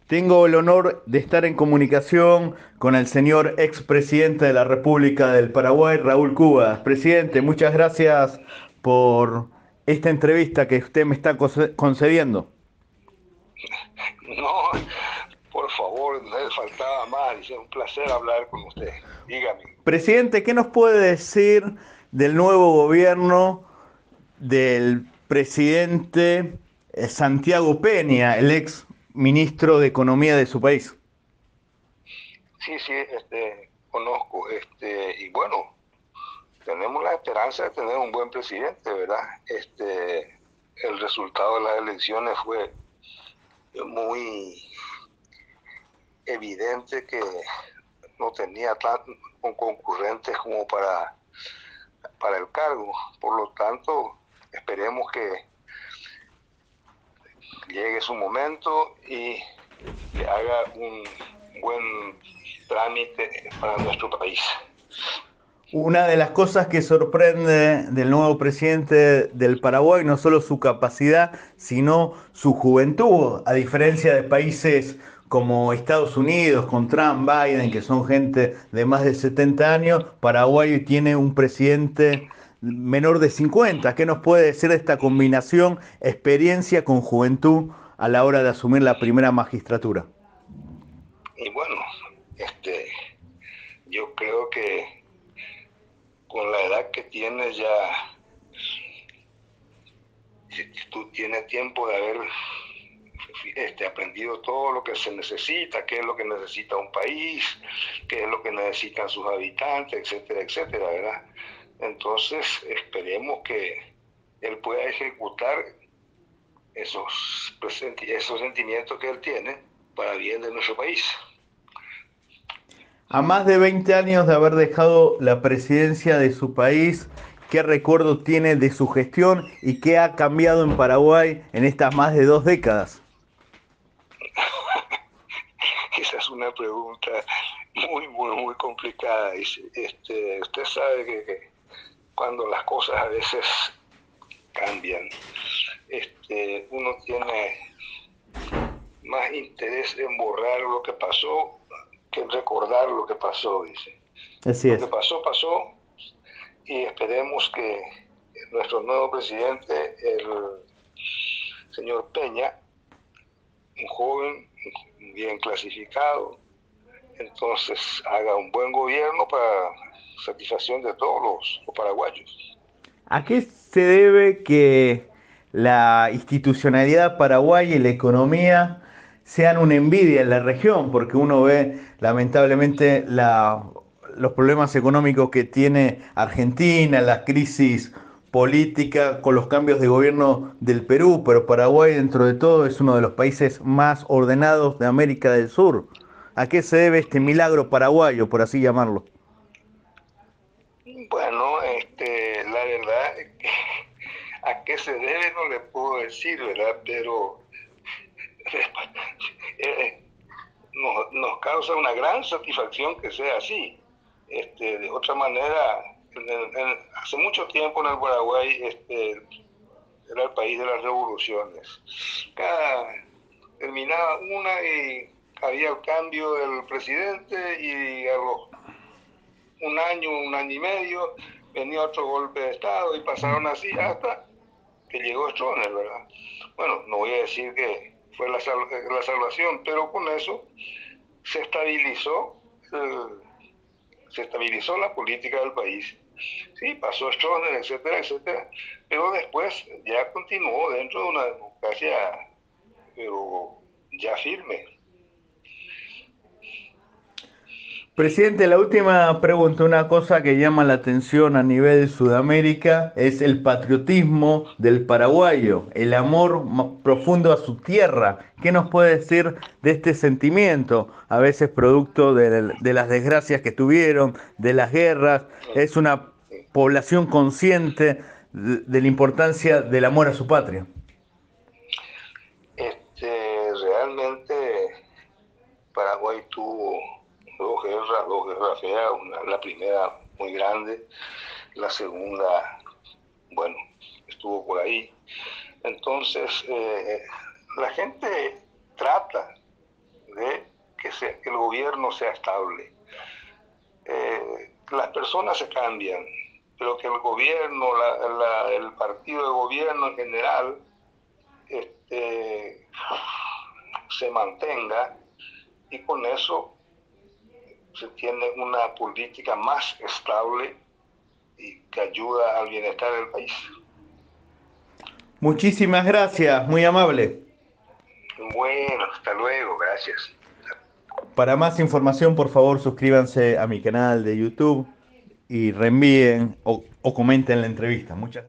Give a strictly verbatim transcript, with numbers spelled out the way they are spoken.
Tengo el honor de estar en comunicación con el señor expresidente de la República del Paraguay, Raúl Cubas. Presidente, muchas gracias por esta entrevista que usted me está conce- concediendo. No, por favor, no le faltaba más. Es un placer hablar con usted. Dígame. Presidente, ¿qué nos puede decir del nuevo gobierno del presidente eh, Santiago Peña, el ex ministro de Economía de su país? Sí, sí, este, conozco, este, y bueno, tenemos la esperanza de tener un buen presidente, ¿verdad? Este, el resultado de las elecciones fue muy evidente que no tenía tan concurrentes como para, para el cargo. Por lo tanto, esperemos que llegue su momento y le haga un buen trámite para nuestro país. Una de las cosas que sorprende del nuevo presidente del Paraguay no solo su capacidad, sino su juventud, a diferencia de países como Estados Unidos, con Trump, Biden, que son gente de más de setenta años, Paraguay tiene un presidente menor de cincuenta. ¿Qué nos puede decir de esta combinación, experiencia con juventud a la hora de asumir la primera magistratura? Y bueno, este, yo creo que con la edad que tienes ya, si tú tienes tiempo de haber este, aprendido todo lo que se necesita, qué es lo que necesita un país, qué es lo que necesitan sus habitantes, etcétera, etcétera, ¿verdad? Entonces, esperemos que él pueda ejecutar esos, esos sentimientos que él tiene para bien de nuestro país. A más de veinte años de haber dejado la presidencia de su país, ¿qué recuerdo tiene de su gestión y qué ha cambiado en Paraguay en estas más de dos décadas? Esa es una pregunta muy, muy, muy complicada. Este, usted sabe que, que cuando las cosas a veces cambian, este, uno tiene más interés en borrar lo que pasó que en recordar lo que pasó, dice. Así Lo que es. pasó, pasó, y esperemos que nuestro nuevo presidente, el señor Peña, un joven bien clasificado, entonces haga un buen gobierno para satisfacción de todos los, los paraguayos. ¿A qué se debe que la institucionalidad paraguaya y la economía sean una envidia en la región? Porque uno ve lamentablemente la, los problemas económicos que tiene Argentina, la crisis política con los cambios de gobierno del Perú, pero Paraguay dentro de todo es uno de los países más ordenados de América del Sur. ¿A qué se debe este milagro paraguayo, por así llamarlo? Bueno, este, la verdad, a qué se debe no le puedo decir, ¿verdad? Pero eh, nos, nos causa una gran satisfacción que sea así. Este, de otra manera, en el, en, hace mucho tiempo en el Paraguay este, era el país de las revoluciones. Cada, terminaba una y había el cambio del presidente y a los un año, un año y medio venía otro golpe de Estado y pasaron así hasta que llegó Stroessner, ¿verdad? Bueno, no voy a decir que fue la, sal la salvación, pero con eso se estabilizó, el, se estabilizó la política del país. Sí, pasó Stroessner, etcétera, etcétera, pero después ya continuó dentro de una democracia, pero ya firme. Presidente, la última pregunta, una cosa que llama la atención a nivel Sudamérica es el patriotismo del paraguayo, el amor profundo a su tierra. ¿Qué nos puede decir de este sentimiento? A veces producto de, de las desgracias que tuvieron, de las guerras. Es una población consciente de, de la importancia del amor a su patria. Este, realmente Paraguay tuvo dos guerras, dos guerras feas, una, la primera muy grande, la segunda, bueno, estuvo por ahí. Entonces, eh, la gente trata sea, que el gobierno sea estable. Eh, las personas se cambian, pero que el gobierno, la, la, el partido de gobierno en general, este, se mantenga, y con eso se tiene una política más estable y que ayuda al bienestar del país. Muchísimas gracias, muy amable. Bueno, hasta luego, gracias. Para más información, por favor, suscríbanse a mi canal de YouTube y reenvíen o, o comenten la entrevista. Muchas